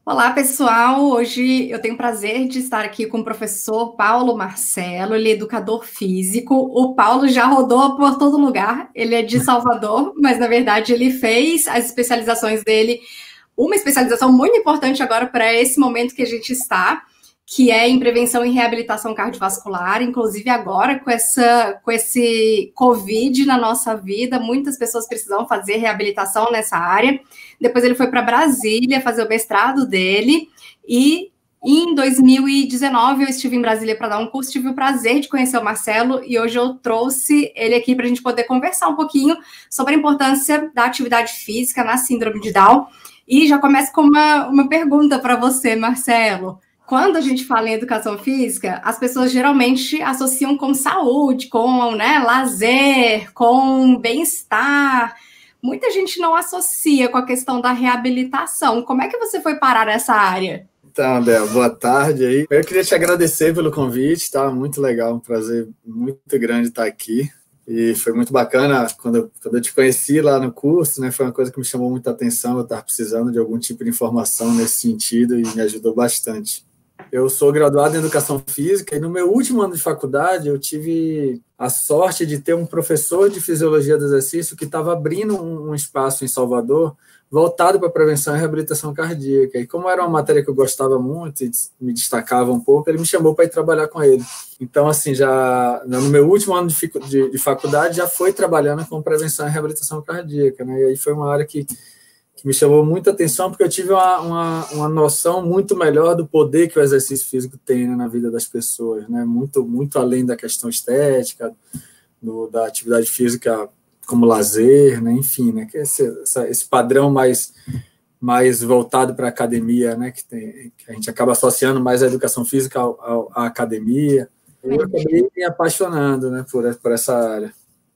Olá, pessoal. Hoje eu tenho o prazer de estar aqui com o professor Paulo Marcelo, ele é educador físico. O Paulo já rodou por todo lugar, ele é de Salvador, mas na verdade ele fez as especializações dele, uma especialização muito importante agora para esse momento que a gente está, que é em prevenção e reabilitação cardiovascular, inclusive agora com esse Covid na nossa vida, muitas pessoas precisam fazer reabilitação nessa área. Depois ele foi para Brasília fazer o mestrado dele e em 2019 eu estive em Brasília para dar um curso, tive o prazer de conhecer o Marcelo e hoje eu trouxe ele aqui para a gente poder conversar um pouquinho sobre a importância da atividade física na síndrome de Down. E já começo com uma pergunta para você, Marcelo. Quando a gente fala em educação física, as pessoas geralmente associam com saúde, com lazer, com bem-estar. Muita gente não associa com a questão da reabilitação. Como é que você foi parar nessa área? Então, André, boa tarde aí. Eu queria te agradecer pelo convite, tá? Muito legal, um prazer muito grande estar aqui. E foi muito bacana quando eu te conheci lá no curso, né? Foi uma coisa que me chamou muita atenção. Eu estava precisando de algum tipo de informação nesse sentido e me ajudou bastante. Eu sou graduado em Educação Física e no meu último ano de faculdade eu tive a sorte de ter um professor de Fisiologia do Exercício que estava abrindo um espaço em Salvador voltado para a prevenção e reabilitação cardíaca. E como era uma matéria que eu gostava muito e me destacava um pouco, ele me chamou para ir trabalhar com ele. Então, assim, já no meu último ano de faculdade já foi trabalhando com prevenção e reabilitação cardíaca, né? E aí foi uma área que me chamou muita atenção, porque eu tive uma noção muito melhor do poder que o exercício físico tem, né, na vida das pessoas, né, muito além da questão estética, da atividade física como lazer, né, enfim, né, que esse padrão mais voltado para a academia, né, que a gente acaba associando mais a educação física à academia. Eu acabei me apaixonando, né, por essa área.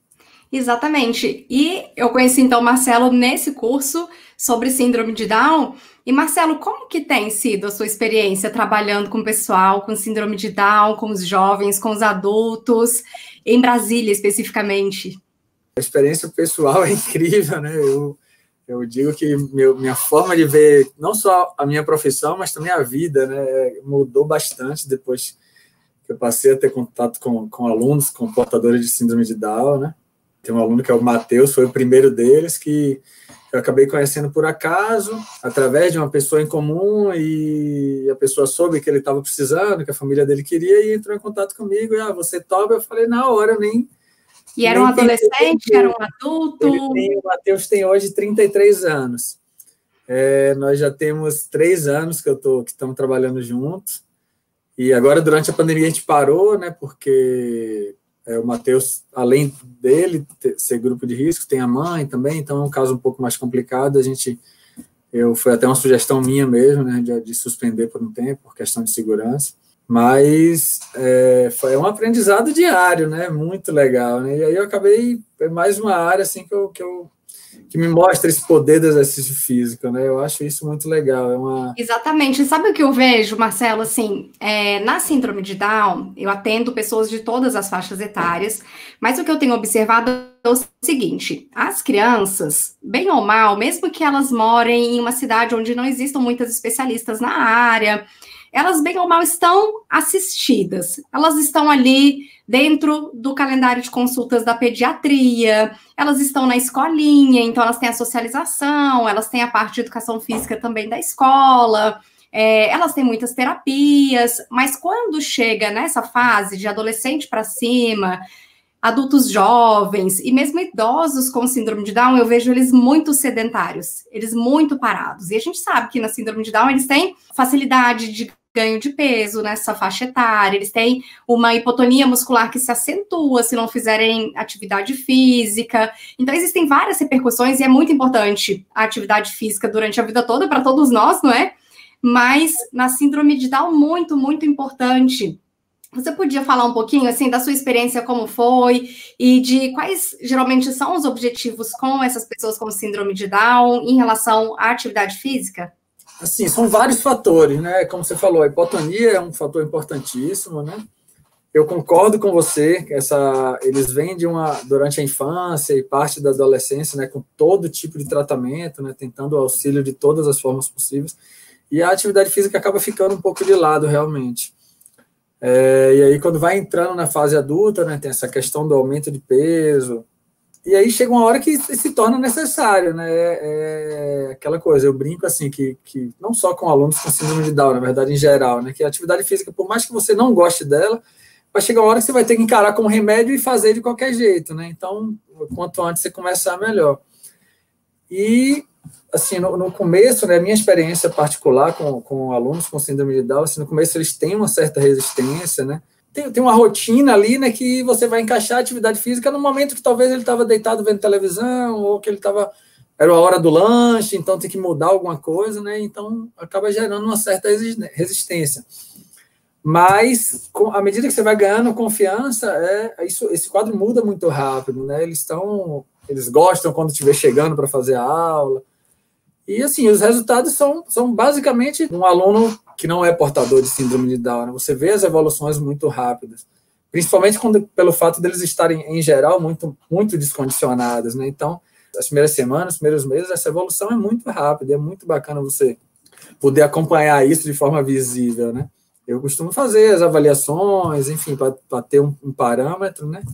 Exatamente. E eu conheci, então, o Marcelo nesse curso sobre síndrome de Down. E, Marcelo, como que tem sido a sua experiência trabalhando com o pessoal com síndrome de Down, com os jovens, com os adultos, em Brasília, especificamente? A experiência pessoal é incrível, né? Eu digo que minha forma de ver, não só a minha profissão, mas também a vida, né, mudou bastante depois que eu passei a ter contato com alunos, com portadores de síndrome de Down, né? Tem um aluno que é o Matheus, foi o primeiro deles, que eu acabei conhecendo por acaso, através de uma pessoa em comum, e a pessoa soube que ele estava precisando, que a família dele queria, e entrou em contato comigo, e você topa? Eu falei, na hora, eu nem... E era um adolescente, era um adulto? O Matheus tem hoje 33 anos. Nós já temos 3 anos que estamos trabalhando juntos, e agora, durante a pandemia, a gente parou, né, porque... o Matheus, além dele ser grupo de risco, tem a mãe também, então é um caso um pouco mais complicado. Foi até uma sugestão minha mesmo, né, de suspender por um tempo, por questão de segurança. Mas foi um aprendizado diário, né, muito legal, né? E aí eu acabei, mais uma área assim, que me mostra esse poder do exercício físico, né? Eu acho isso muito legal. Exatamente. Sabe o que eu vejo, Marcelo? Assim, na síndrome de Down, eu atendo pessoas de todas as faixas etárias, mas o que eu tenho observado é o seguinte: as crianças, bem ou mal, mesmo que elas morem em uma cidade onde não existam muitas especialistas na área, elas, bem ou mal, estão assistidas. Elas estão ali dentro do calendário de consultas da pediatria, elas estão na escolinha, então elas têm a socialização, elas têm a parte de educação física também da escola, elas têm muitas terapias, mas quando chega nessa fase de adolescente para cima, adultos jovens e mesmo idosos com síndrome de Down, eu vejo eles muito sedentários, eles muito parados. E a gente sabe que na síndrome de Down eles têm facilidade de ganho de peso nessa faixa etária, eles têm uma hipotonia muscular que se acentua se não fizerem atividade física. Então, existem várias repercussões e é muito importante a atividade física durante a vida toda para todos nós, não é? Mas na síndrome de Down, muito, muito importante. Você podia falar um pouquinho, assim, da sua experiência, como foi, e de quais, geralmente, são os objetivos com essas pessoas com síndrome de Down em relação à atividade física? Assim, são vários fatores, né? Como você falou, a hipotonia é um fator importantíssimo, né? Eu concordo com você, que eles vêm durante a infância e parte da adolescência, né, com todo tipo de tratamento, né, tentando o auxílio de todas as formas possíveis. e a atividade física acaba ficando um pouco de lado, realmente. E aí, quando vai entrando na fase adulta, né, tem essa questão do aumento de peso, e aí chega uma hora que se torna necessário, né? Aquela coisa, eu brinco assim, que não só com alunos com síndrome de Down, na verdade, em geral, né? Que a atividade física, por mais que você não goste dela, vai chegar uma hora que você vai ter que encarar como remédio e fazer de qualquer jeito, né? Então, quanto antes você começar, melhor. E, assim, no começo, né, minha experiência particular com alunos com síndrome de Down, assim, no começo eles têm uma certa resistência, né? Tem uma rotina ali, né, que você vai encaixar a atividade física no momento que talvez ele estava deitado vendo televisão, ou que era a hora do lanche, então tem que mudar alguma coisa, né? Então acaba gerando uma certa resistência. Mas, à medida que você vai ganhando confiança, esse quadro muda muito rápido, né? Eles gostam quando te vê chegando para fazer a aula. E, assim, os resultados são basicamente um aluno que não é portador de síndrome de Down, né? Você vê as evoluções muito rápidas, principalmente pelo fato deles estarem, em geral, muito, muito descondicionados, né? Então, as primeiras semanas, os primeiros meses, essa evolução é muito rápida, é muito bacana você poder acompanhar isso de forma visível, né? Eu costumo fazer as avaliações, enfim, para ter um parâmetro, né?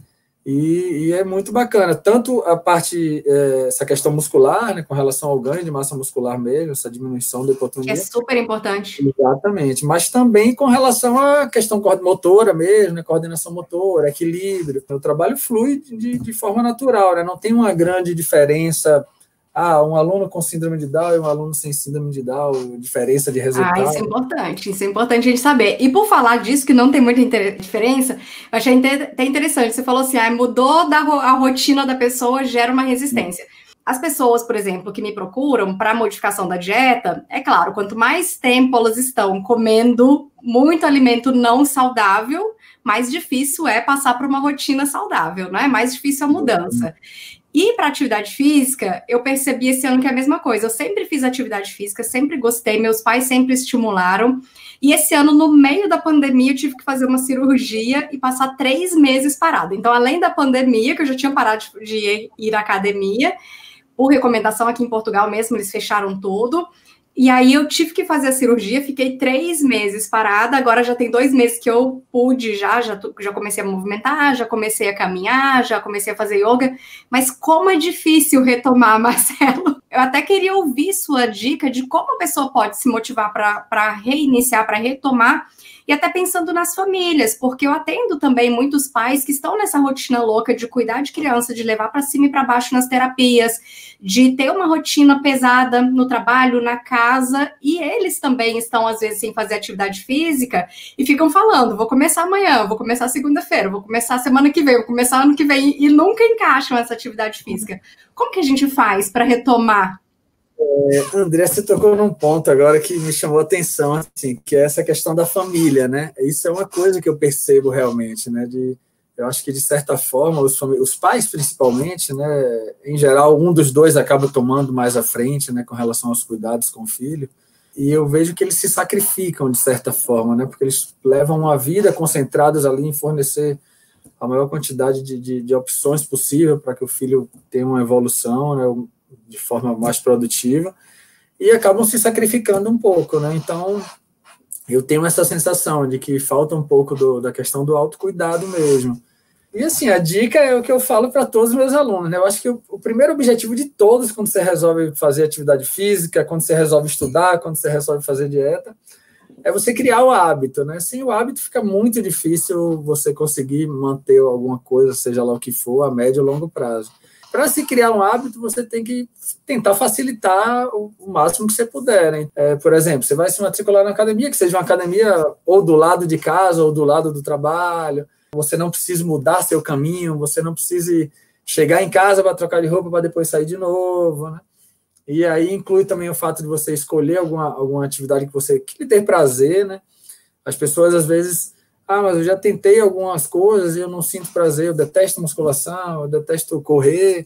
E é muito bacana, tanto a parte, essa questão muscular, né, com relação ao ganho de massa muscular mesmo, essa diminuição da hipotonia. Que é super importante. Exatamente, mas também com relação à questão motora mesmo, né, coordenação motora, equilíbrio. O trabalho flui de forma natural, né, não tem uma grande diferença. Um aluno com síndrome de Down e um aluno sem síndrome de Down, diferença de resultado. Isso é importante a gente saber. E por falar disso, que não tem muita diferença, eu achei até interessante, você falou assim, mudou a rotina da pessoa, gera uma resistência. As pessoas, por exemplo, que me procuram para modificação da dieta, é claro, quanto mais tempo elas estão comendo muito alimento não saudável, mais difícil é passar para uma rotina saudável, né? Mais difícil a mudança. E para atividade física, eu percebi esse ano que é a mesma coisa. Eu sempre fiz atividade física, sempre gostei, meus pais sempre estimularam. E esse ano, no meio da pandemia, eu tive que fazer uma cirurgia e passar 3 meses parada. Então, além da pandemia, que eu já tinha parado de ir à academia, por recomendação aqui em Portugal mesmo, eles fecharam tudo. E aí eu tive que fazer a cirurgia, fiquei 3 meses parada, agora já tem 2 meses que eu pude já comecei a movimentar, já comecei a caminhar, já comecei a fazer yoga, mas como é difícil retomar, Marcelo. Eu até queria ouvir sua dica de como a pessoa pode se motivar para reiniciar, para retomar, e até pensando nas famílias, porque eu atendo também muitos pais que estão nessa rotina louca de cuidar de criança, de levar para cima e para baixo nas terapias, de ter uma rotina pesada no trabalho, na casa, e eles também estão, às vezes, sem fazer atividade física, e ficam falando, vou começar amanhã, vou começar segunda-feira, vou começar semana que vem, vou começar ano que vem, e nunca encaixam essa atividade física. Como que a gente faz para retomar? André, você tocou num ponto agora que me chamou a atenção, assim, que é essa questão da família, né? Isso é uma coisa que eu percebo realmente, né? Eu acho que, de certa forma, os pais, principalmente, né? Em geral, um dos dois acaba tomando mais à frente, né? Com relação aos cuidados com o filho. E eu vejo que eles se sacrificam, de certa forma, né? Porque eles levam uma vida concentrados ali em fornecer a maior quantidade de opções possível para que o filho tenha uma evolução, né? De forma mais produtiva, e acabam se sacrificando um pouco, né? Então, eu tenho essa sensação de que falta um pouco da questão do autocuidado mesmo. E, assim, a dica é o que eu falo para todos os meus alunos, né? Eu acho que o primeiro objetivo de todos, quando você resolve fazer atividade física, quando você resolve estudar, quando você resolve fazer dieta, é você criar o hábito, né? Sem o hábito fica muito difícil você conseguir manter alguma coisa, seja lá o que for, a médio ou longo prazo. Para se criar um hábito, você tem que tentar facilitar o máximo que você puder, né? Por exemplo, você vai se matricular na academia, que seja uma academia ou do lado de casa ou do lado do trabalho. Você não precisa mudar seu caminho, você não precisa chegar em casa para trocar de roupa para depois sair de novo, né? E aí inclui também o fato de você escolher alguma atividade que lhe dê prazer, né? As pessoas, às vezes... mas eu já tentei algumas coisas e eu não sinto prazer, eu detesto musculação, eu detesto correr,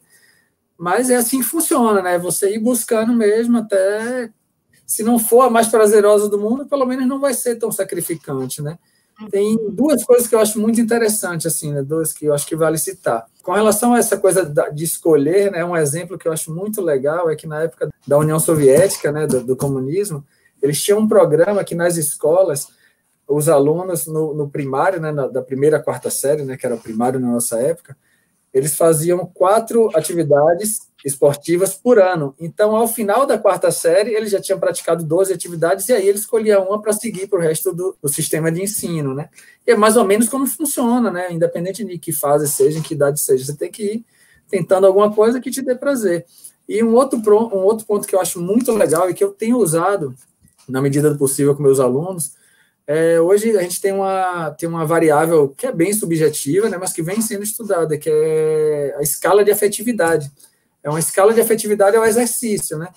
mas é assim que funciona, né? Você ir buscando mesmo até, se não for a mais prazerosa do mundo, pelo menos não vai ser tão sacrificante, né? Tem 2 coisas que eu acho muito interessantes, assim, né? 2 que eu acho que vale citar. Com relação a essa coisa de escolher, né? Um exemplo que eu acho muito legal é que na época da União Soviética, né? Do comunismo, eles tinham um programa que nas escolas, os alunos no primário, né, da primeira à quarta série, né, que era o primário na nossa época, eles faziam 4 atividades esportivas por ano. Então, ao final da quarta série, eles já tinham praticado 12 atividades, e aí eles escolhiam uma para seguir para o resto do sistema de ensino, né? E é mais ou menos como funciona, né? Independente de que fase seja, em que idade seja, você tem que ir tentando alguma coisa que te dê prazer. E um outro ponto que eu acho muito legal e que eu tenho usado, na medida do possível, com meus alunos, hoje a gente tem uma variável que é bem subjetiva, né, mas que vem sendo estudada, que é a escala de afetividade. Uma escala de afetividade é o exercício, né?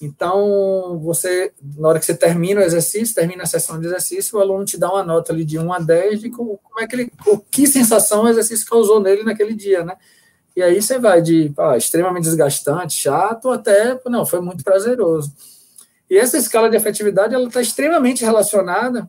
Então, na hora que você termina o exercício, termina a sessão de exercício, o aluno te dá uma nota ali de 1 a 10 de que sensação o exercício causou nele naquele dia, né? E aí você vai de extremamente desgastante, chato, até, não, foi muito prazeroso. E essa escala de afetividade, ela está extremamente relacionada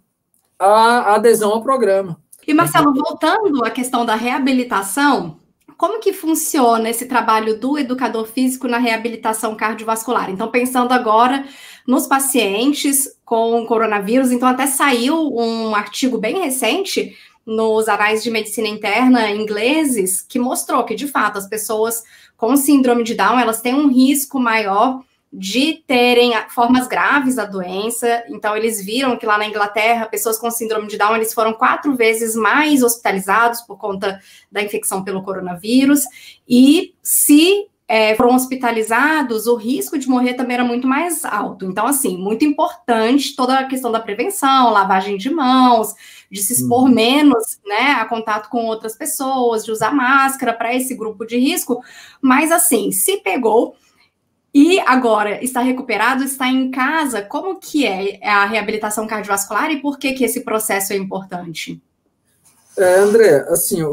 à adesão ao programa. E, Marcelo, voltando à questão da reabilitação, como que funciona esse trabalho do educador físico na reabilitação cardiovascular? Então, pensando agora nos pacientes com coronavírus, então até saiu um artigo bem recente nos anais de medicina interna ingleses que mostrou que, de fato, as pessoas com síndrome de Down, elas têm um risco maior de terem formas graves da doença. Então, eles viram que lá na Inglaterra, pessoas com síndrome de Down, eles foram 4 vezes mais hospitalizados por conta da infecção pelo coronavírus, e se foram hospitalizados, o risco de morrer também era muito mais alto. Então, assim, muito importante toda a questão da prevenção, lavagem de mãos, de se expor menos, né, a contato com outras pessoas, de usar máscara para esse grupo de risco. Mas, assim, se pegou e agora está recuperado, está em casa, como que é a reabilitação cardiovascular e por que esse processo é importante? André, assim,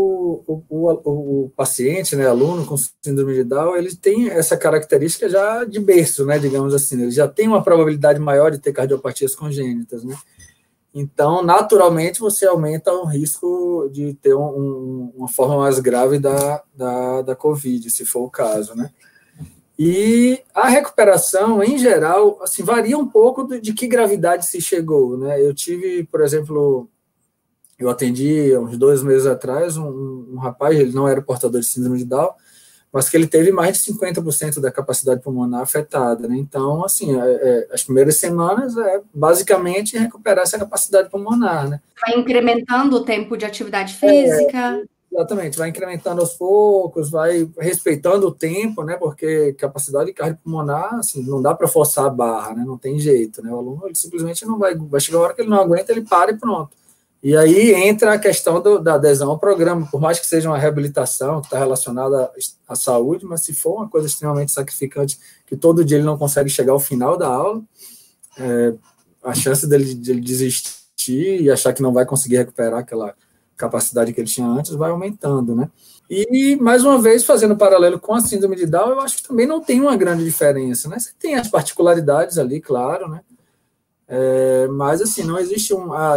o paciente, né, aluno com síndrome de Down, ele tem essa característica já de berço, né, digamos assim, ele já tem uma probabilidade maior de ter cardiopatias congênitas, né? Então, naturalmente, você aumenta o risco de ter uma forma mais grave da COVID, se for o caso, né? E a recuperação, em geral, assim, varia um pouco de que gravidade se chegou, né? Eu tive, por exemplo, eu atendi uns 2 meses atrás um rapaz, ele não era portador de síndrome de Down, mas que ele teve mais de 50% da capacidade pulmonar afetada, né? Então, assim, as primeiras semanas é basicamente recuperar essa capacidade pulmonar, né? Vai incrementando o tempo de atividade física. Exatamente, vai incrementando aos poucos, vai respeitando o tempo, né? Porque capacidade cardiopulmonar, assim, não dá para forçar a barra, né? Não tem jeito, né? O aluno, ele simplesmente não vai chegar a hora que ele não aguenta, ele para e pronto. E aí entra a questão da adesão ao programa, por mais que seja uma reabilitação que está relacionada à saúde, mas se for uma coisa extremamente sacrificante, que todo dia ele não consegue chegar ao final da aula, a chance dele desistir e achar que não vai conseguir recuperar aquela capacidade que ele tinha antes vai aumentando, né? E, mais uma vez, fazendo paralelo com a síndrome de Down, eu acho que também não tem uma grande diferença, né? Você tem as particularidades ali, claro, né? Mas, assim, não existe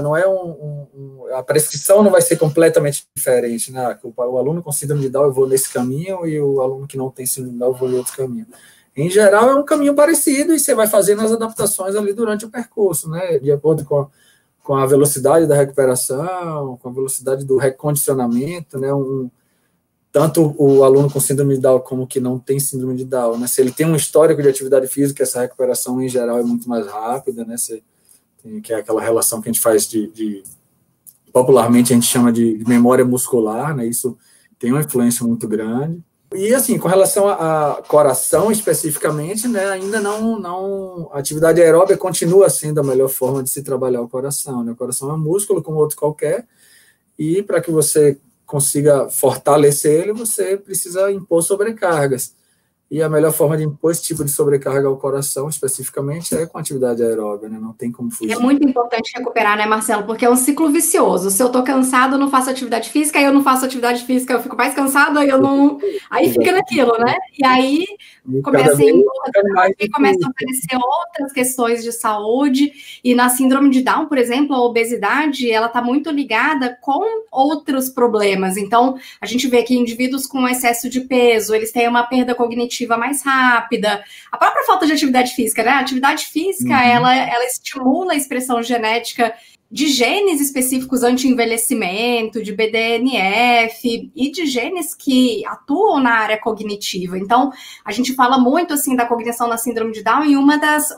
a prescrição não vai ser completamente diferente, né? O aluno com síndrome de Down, eu vou nesse caminho, e o aluno que não tem síndrome de Down, eu vou em outro caminho. Em geral, é um caminho parecido, e você vai fazendo as adaptações ali durante o percurso, né? De acordo com a velocidade da recuperação, com a velocidade do recondicionamento, né? Tanto o aluno com síndrome de Down como que não tem síndrome de Down, né? Se ele tem um histórico de atividade física, essa recuperação, em geral, é muito mais rápida, né? Que é aquela relação que a gente faz popularmente a gente chama de memória muscular, né? Isso tem uma influência muito grande. E, assim, com relação a coração especificamente, né, ainda a atividade aeróbica continua sendo a melhor forma de se trabalhar o coração, né? O coração é um músculo como outro qualquer, e para que você consiga fortalecer ele, você precisa impor sobrecargas. E a melhor forma de impor esse tipo de sobrecarga ao coração, especificamente, é com atividade aeróbica, né? Não tem como fugir. É muito importante recuperar, né, Marcelo? Porque é um ciclo vicioso. Se eu tô cansado, eu não faço atividade física, aí eu não faço atividade física, eu fico mais cansado, aí eu não... Aí fica naquilo, né? E aí começam a aparecer outras questões de saúde, e na síndrome de Down, por exemplo, a obesidade, ela tá muito ligada com outros problemas. Então, a gente vê que indivíduos com excesso de peso, eles têm uma perda cognitiva cognitiva mais rápida, a própria falta de atividade física, né? A atividade física, ela estimula a expressão genética de genes específicos anti-envelhecimento, de BDNF e de genes que atuam na área cognitiva. Então, a gente fala muito, assim, da cognição na síndrome de Down e um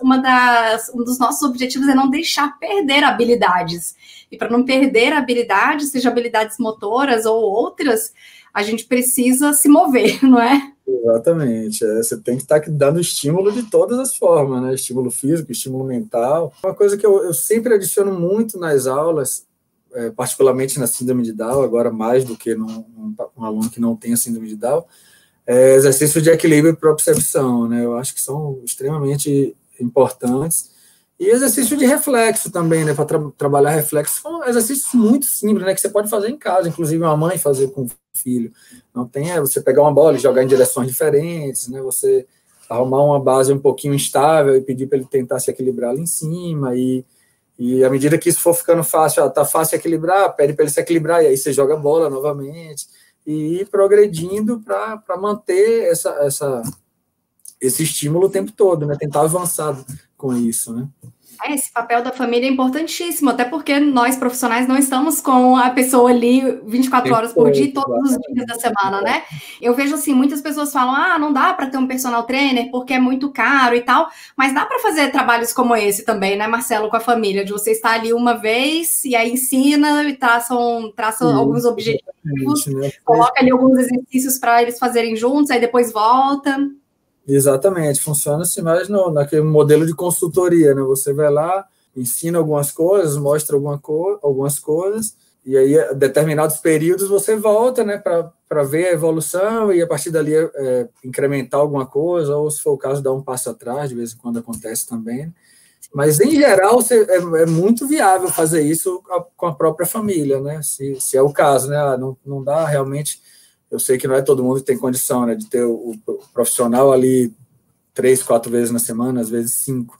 dos nossos objetivos é não deixar perder habilidades. E para não perder habilidades, seja habilidades motoras ou outras, a gente precisa se mover, não é? Exatamente, você tem que estar dando estímulo de todas as formas, né? Estímulo físico, estímulo mental. Uma coisa que eu sempre adiciono muito nas aulas, particularmente na síndrome de Down, agora mais do que num aluno que não tem a síndrome de Down, é exercício de equilíbrio e propriocepção, né? Eu acho que são extremamente importantes. E exercício de reflexo também, né? Para trabalhar reflexo, são exercícios muito simples, né? Que você pode fazer em casa, inclusive uma mãe fazer com o filho. Não tem, você pegar uma bola e jogar em direções diferentes, né? Você arrumar uma base um pouquinho instável e pedir para ele tentar se equilibrar ali em cima. E à medida que isso for ficando fácil, tá fácil equilibrar, pede para ele se equilibrar, e aí você joga a bola novamente. E ir progredindo para manter esse estímulo o tempo todo, né? Tentar avançar com isso, né? Esse papel da família é importantíssimo, até porque nós, profissionais, não estamos com a pessoa ali 24 horas por dia, todos os dias da semana, né? Eu vejo, assim, muitas pessoas falam, não dá para ter um personal trainer porque é muito caro e tal, mas dá para fazer trabalhos como esse também, né, Marcelo, com a família, de você estar ali uma vez e aí ensina e traça alguns objetivos, né? Coloca ali alguns exercícios para eles fazerem juntos, aí depois volta. Exatamente, funciona assim mais naquele modelo de consultoria, né? Você vai lá, ensina algumas coisas, mostra algumas coisas, e aí, a determinados períodos, você volta, né, para ver a evolução e, a partir dali, incrementar alguma coisa, ou, se for o caso, dar um passo atrás, de vez em quando acontece também. Mas, em geral, é muito viável fazer isso com a própria família, né? Se é o caso, né? Não dá realmente. Eu sei que não é todo mundo que tem condição, né, de ter o profissional ali 3, 4 vezes na semana, às vezes 5,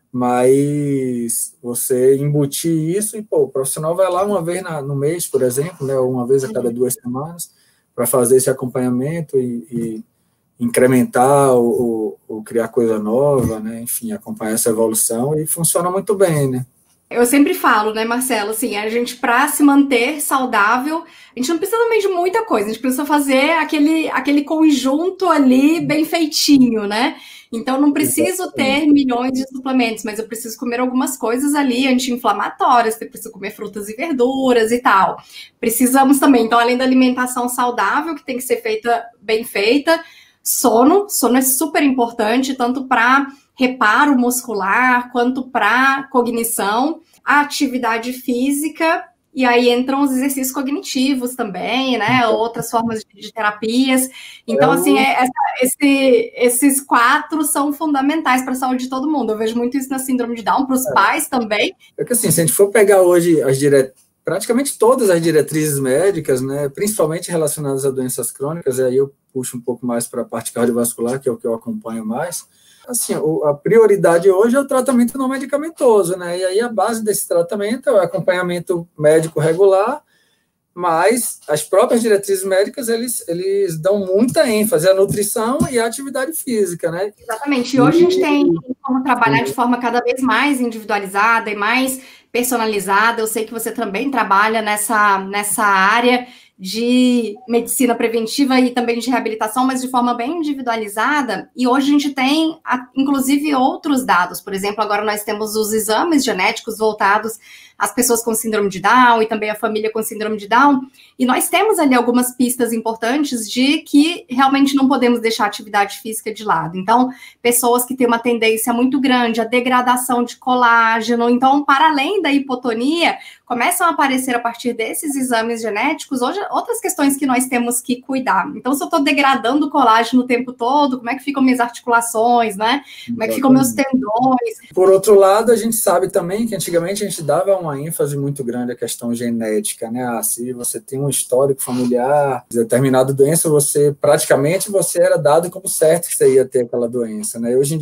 mas você embutir isso e, o profissional vai lá uma vez no mês, por exemplo, né, ou uma vez a cada 2 semanas, para fazer esse acompanhamento e incrementar ou criar coisa nova, né, enfim, acompanhar essa evolução, e funciona muito bem, né. Eu sempre falo, né, Marcelo, assim, a gente, para se manter saudável, a gente não precisa também de muita coisa, a gente precisa fazer aquele conjunto ali bem feitinho, né? Então, não preciso ter milhões de suplementos, mas eu preciso comer algumas coisas ali anti-inflamatórias, eu preciso comer frutas e verduras e tal. Precisamos também, então, além da alimentação saudável, que tem que ser bem feita, sono é super importante, tanto para reparo muscular, quanto para cognição, a atividade física, e aí entram os exercícios cognitivos também, né? Outras formas de terapias. Então, assim, esses 4 são fundamentais para a saúde de todo mundo. Eu vejo muito isso na síndrome de Down, para os pais também. É que, assim, se a gente for pegar hoje praticamente todas as diretrizes médicas, né, principalmente relacionadas a doenças crônicas, e aí eu puxo um pouco mais para a parte cardiovascular, que é o que eu acompanho mais. Assim, a prioridade hoje é o tratamento não medicamentoso, né? E aí a base desse tratamento é o acompanhamento médico regular, mas as próprias diretrizes médicas, eles dão muita ênfase à nutrição e à atividade física, né? Exatamente. E hoje a gente tem como trabalhar de forma cada vez mais individualizada e mais personalizada. Eu sei que você também trabalha nessa área de medicina preventiva e também de reabilitação, mas de forma bem individualizada. E hoje a gente tem, inclusive, outros dados. Por exemplo, agora nós temos os exames genéticos voltados às pessoas com síndrome de Down e também à família com síndrome de Down. E nós temos ali algumas pistas importantes de que realmente não podemos deixar a atividade física de lado. Então, pessoas que têm uma tendência muito grande à degradação de colágeno. Então, para além da hipotonia, começam a aparecer a partir desses exames genéticos outras questões que nós temos que cuidar. Então, se eu estou degradando o colágeno o tempo todo, como é que ficam minhas articulações, né? Como é que ficam meus tendões? Por outro lado, a gente sabe também que antigamente a gente dava uma ênfase muito grande à questão genética, né? Se você tem um histórico familiar, determinada doença, praticamente você era dado como certo que você ia ter aquela doença, né? Hoje em dia,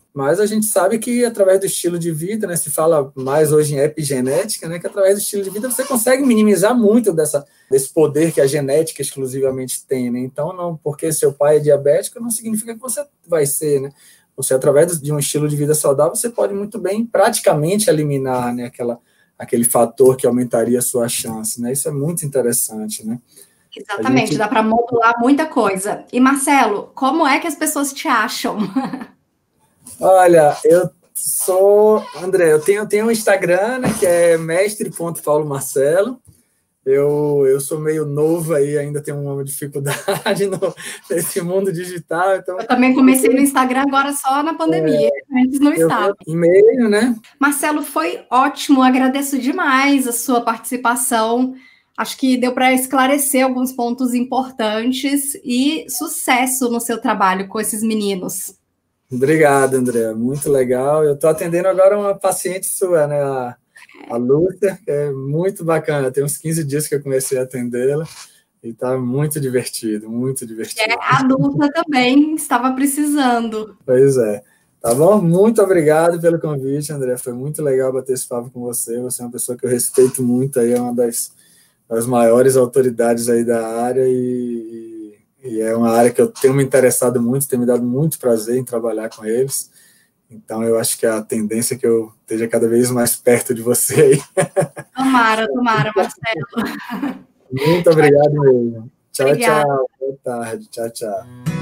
mas a gente sabe que através do estilo de vida, né, se fala mais hoje em epigenética, né, que através do estilo de vida você consegue minimizar muito desse poder que a genética exclusivamente tem, né? Então, não porque seu pai é diabético não significa que você vai ser, né? Você, através de um estilo de vida saudável, você pode muito bem praticamente eliminar, né, aquele fator que aumentaria a sua chance, né? Isso é muito interessante, né? Exatamente, dá para modular muita coisa. E, Marcelo, como é que as pessoas te acham? Olha, André, eu tenho um Instagram, né, que é mestre.paulomarcelo. Eu sou meio novo aí, ainda tenho uma dificuldade nesse mundo digital. Então, eu também comecei no Instagram agora só na pandemia, antes não estava. E-mail, né? Marcelo, foi ótimo, agradeço demais a sua participação. Acho que deu para esclarecer alguns pontos importantes e sucesso no seu trabalho com esses meninos. Obrigado, André. Muito legal. Eu estou atendendo agora uma paciente sua, né? A Lúcia, que é muito bacana. Tem uns 15 dias que eu comecei a atendê-la e está muito divertido, muito divertido. A Lúcia também estava precisando. Pois é. Tá bom? Muito obrigado pelo convite, André. Foi muito legal bater esse papo com você. Você é uma pessoa que eu respeito muito, aí é uma das maiores autoridades aí da área e é uma área que eu tenho me interessado muito, tem me dado muito prazer em trabalhar com eles. Então, eu acho que a tendência é que eu esteja cada vez mais perto de você aí. Tomara, Marcelo. Muito obrigado mesmo. Tchau, Obrigada. tchau. Boa tarde. Tchau, tchau.